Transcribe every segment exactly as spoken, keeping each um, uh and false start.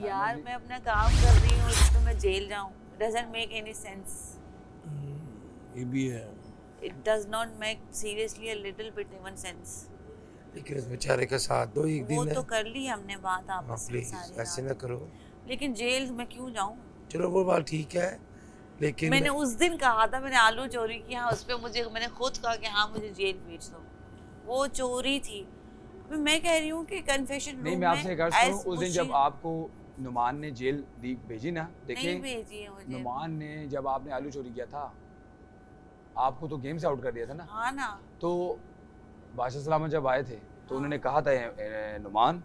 यार मैं अपना काम कर रही हूँ तो मैं जेल जाऊँ, doesn't make any sense. ये भी है। It does not make seriously a little bit even sense. लेकिन इस बेचारे का साथ दो एक दिन। वो तो कर ली हमने बात आपस में सारी। ऐसे ना करो। लेकिन जेल में क्यों जाऊँ? चलो वो बात ठीक है, लेकिन मैंने उस दिन कहा था मैंने आलू चोरी किया, उस पे मुझे मैंने खुद कहा कि हाँ मुझे जेल भेज दो, वो चोरी थी। मैं कह रही हूँ कि कन्फेशन रूम में, नहीं मैं आपसे कह रहा हूँ उस दिन जब आपको नुमान ने जेल दी भेजी ना, देखिए नुमान ने जब आपने आलू चोरी किया था आपको तो गेम से आउट कर दिया था ना। हाँ ना। तो बादशाह सलामत जब आए थे तो उन्होंने कहा था नुमान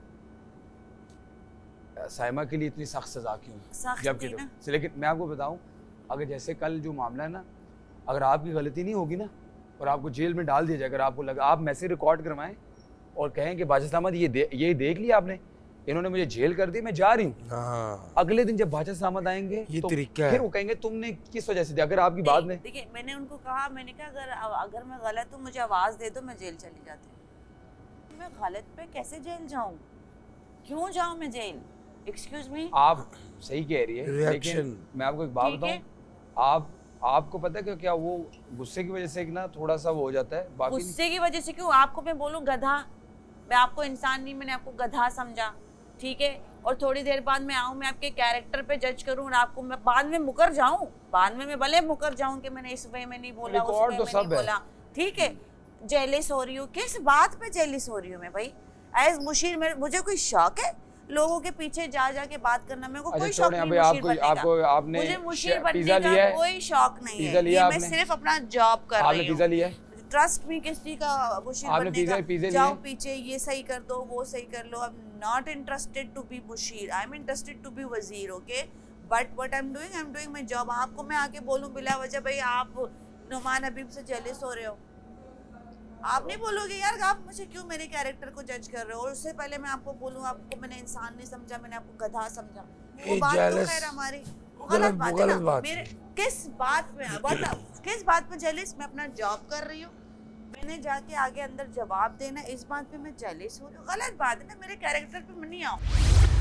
साइमा के लिए इतनी सख्त सजा क्यों, जबकि तो लेकिन मैं आपको बताऊं अगर जैसे कल जो मामला है ना, अगर आपकी गलती नहीं होगी ना और आपको जेल में डाल दिया जाए, अगर आपको लगा आप मैसेज रिकॉर्ड करवाएं और कहें कि बादशाह सलामत ये दे, ये देख लिया आपने, इन्होंने मुझे जेल कर दी, मैं जा रही हूँ। अगले दिन जब बादशाह सलामत आएंगे ये तो तरीका फिर वो कहेंगे तुमने किस वजह से दिया। अगर आपकी बात में देखिए मैंने उनको कहा, मैंने कहा अगर अगर मैं गलत हूँ मुझे आवाज दे दो, मैं जेल चली जाती हूँ। मैं गलत पे कैसे जेल जाऊँ, क्यों जाऊँ मैं जेल? Excuse me. आप सही कह रही है, लेकिन मैं आपको एक बात बताऊं, आप आपको पता है कि क्या वो गुस्से की वजह से ना थोड़ा सा वो हो जाता है। बाकी गुस्से की वजह से क्यों? आपको मैं बोलूं गधा? मैं आपको इंसान नहीं, मैंने आपको गधा समझा, ठीक है? और थोड़ी देर बाद मैं आऊं, मैं आपके कैरेक्टर पे जज करूं और आपको मैं बाद में मुकर जाऊं, बाद में मैं भले मुकर जाऊं कि मैंने इस वे में नहीं बोला, उस वे में नहीं बोला, ठीक है? जेलिस हो रही हूँ, किस बात पे जेलिस हो रही हूँ मैं भाई? एज मुशीर में मुझे कोई शौक है लोगों के पीछे जा जा के बात करना? मेरे को कोई शौक नहीं मुशीर आपको, बनने आपको, का। आपने मुझे मुशीर बनने का कोई शौक नहीं है, ये मैं सिर्फ अपना जॉब कर रही हूँ। पिज़्ज़ा लिया? ट्रस्ट मी, किसी का मुशीर बनने का जाओ पीछे, ये सही कर दो, वो सही कर लो। I am not interested to be मुशीर, I am interested to be वजीर, okay? But what I am doing, I am doing my job. आपको मैं आके बोलूं बिला वजह भाई आप नुमान हबीब से जेलिस हो रहे हो, आप नहीं बोलोगे यार आप मुझे क्यों मेरे कैरेक्टर को जज कर रहे हो? और उससे पहले मैं आपको बोलूं आपको मैंने इंसान नहीं समझा, मैंने आपको गधा समझा, वो बात तो खैर हमारी गलत बात है ना। मेरे किस बात पे बताओ, किस बात पे जेलिस? मैं अपना जॉब कर रही हूँ, मैंने जाके आगे अंदर जवाब देना, इस बात पे मैं जेलिस हो रही हूँ? गलत बात है ना, मेरे कैरेक्टर पे मैं नहीं आऊँ।